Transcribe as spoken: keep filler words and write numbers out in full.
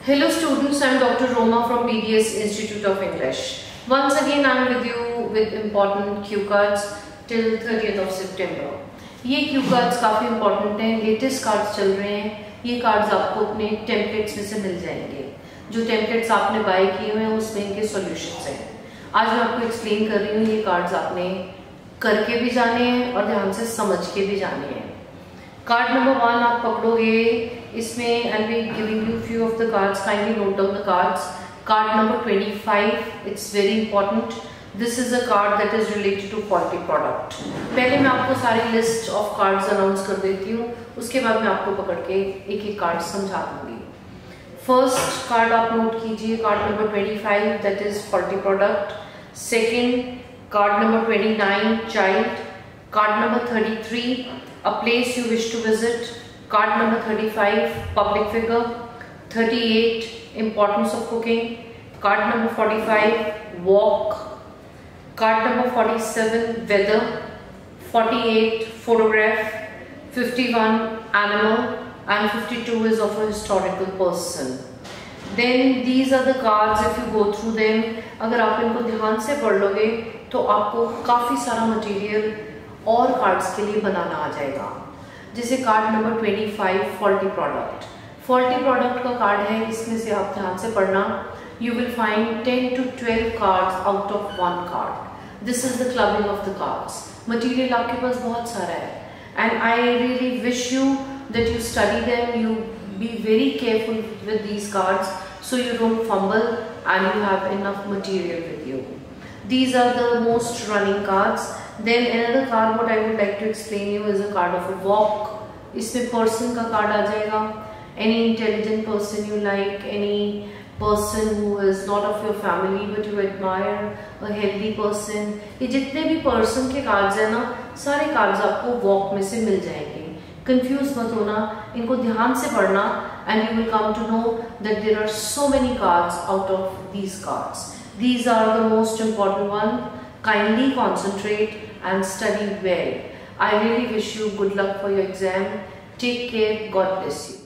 Hello students, I am Doctor Roma from P D S Institute of English. Once again I am with you with important cue cards till thirtieth of September. ये cue cards काफ़ी important हैं, latest cards चल रहे हैं. ये cards आपको अपने templates में से मिल जाएंगे. जो templates आपने buy किए हुए हैं उसमें इनके solutions हैं. आज मैं आपको explain कर रही हूँ ये cards आपने करके भी जाने हैं और ध्यान से समझ के भी जाने हैं. कार्ड नंबर वन आप पकड़ोगे, इसमें I'll be giving you few of the cards. Kindly note down the cards. Card number twenty-five. It's very important. This is a card that is related to quality product. पहले मैं आपको सारी list of cards announce कर देती हूँ, उसके बाद मैं आपको पकड़ के एक एक कार्ड समझा दूँगी. First card आप नोट कीजिए, card number twenty-five, that is quality product. Second, card number twenty-nine, child. Card number thirty-three, a place you wish to visit. Card number thirty-five, public figure. thirty-eight, importance of cooking. Card number forty-five, walk. Card number forty-seven, weather. forty-eight, photograph. fifty-one, animal. And fifty-two is of a historical person. Then these are the cards. If you go through them, अगर आप इनको ध्यान से पढ़ लोगे तो आपको काफ़ी सारा मटेरियल और कार्ड्स के लिए बनाना आ जाएगा. जैसे card number twenty-five, faulty product. Faulty product का कार्ड है, इसमें से आप ध्यान से पढ़ना. You will find ten to twelve cards out of one card. This is the clubbing of the cards. Material आपके पास बहुत सारा है and I really wish you that you study them. You be very careful with these cards so you don't fumble and you have enough material with you. These are the most running cards. Then another card what I would like to explain you is a card of a walk. इसमें person का card आ जाएगा. Any intelligent person you like, any person who is not of your family but you admire, a healthy person. ये जितने भी person के cards हैं ना, सारे cards आपको walk में से मिल जाएंगे. Confuse मत होना, इनको ध्यान से पढ़ना and you will come to know that there are so many cards out of these cards. These are the most important one. Kindly concentrate and study well. I really wish you good luck for your exam. Take care. God bless you.